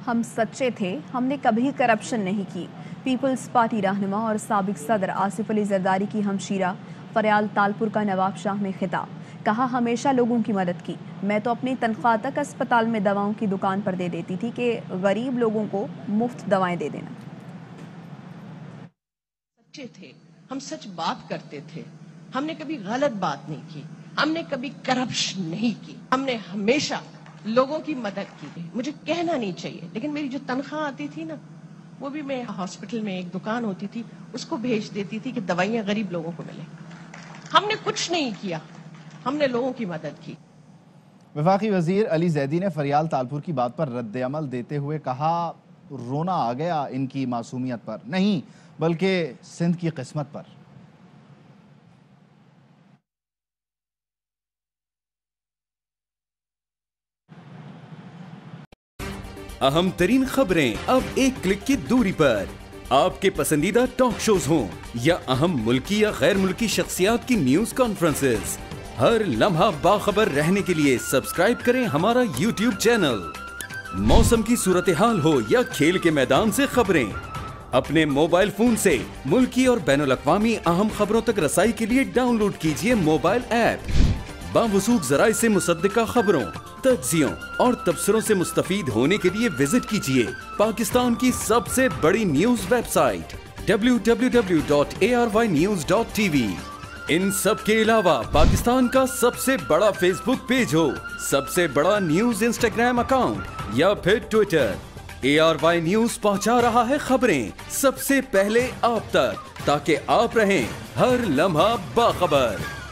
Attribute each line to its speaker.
Speaker 1: ہم سچے تھے، ہم نے کبھی کرپشن نہیں کی۔ پیپلز پارٹی رہنما اور سابق صدر آصف علی زرداری کی ہمشیرہ فریال تالپور کا نواب شاہ میں خطاب، کہا ہمیشہ لوگوں کی مدد کی، میں تو اپنی تنخواہ تک اسپتال میں دواؤں کی دکان پر دے دیتی تھی کہ غریب لوگوں کو مفت دوائیں دے دینا۔
Speaker 2: سچے تھے، ہم سچ بات کرتے تھے، ہم نے کبھی غلط بات نہیں کی، ہم نے کبھی کرپشن نہیں کی، ہم نے ہمیشہ لوگوں کی مدد کی۔ مجھے کہنا نہیں چاہیے لیکن میری جو تنخواہ آتی تھی نا، وہ بھی میں ہاسپٹل میں ایک دکان ہوتی تھی اس کو بھیج دیتی تھی کہ دوائیاں غریب لوگوں کو ملیں۔ ہم نے کچھ نہیں کیا، ہم نے لوگوں کی مدد کی۔
Speaker 3: وفاقی وزیر علی زیدی نے فریال تالپور کی بات پر رد عمل دیتے ہوئے کہا رونا آ گیا ان کی معصومیت پر نہیں بلکہ سندھ کی قسمت پر۔
Speaker 4: اہم ترین خبریں اب ایک کلک کی دوری پر، آپ کے پسندیدہ ٹاک شوز ہوں یا اہم ملکی یا غیر ملکی شخصیات کی نیوز کانفرنسز، ہر لمحہ باخبر رہنے کے لیے سبسکرائب کریں ہمارا یوٹیوب چینل۔ موسم کی صورتحال ہو یا کھیل کے میدان سے خبریں، اپنے موبائل فون سے ملکی اور بین الاقوامی اہم خبروں تک رسائی کے لیے ڈاؤن لوڈ کیجیے موبائل ایپ۔ باوثوق ذرائع سے مصدقہ خبروں، تجزیوں اور تبصروں سے مستفید ہونے کے لیے وزٹ کیجیے پاکستان کی سب سے بڑی نیوز ویب سائٹ www.arYnews.tv۔ ان سب کے علاوہ پاکستان کا سب سے بڑا فیس بک پیج ہو، سب سے بڑا نیوز انسٹاگرام اکاؤنٹ یا پھر ٹویٹر، ARY نیوز پہنچا رہا ہے خبریں سب سے پہلے آپ تک، تاکہ آپ رہیں ہر لمحہ باخبر۔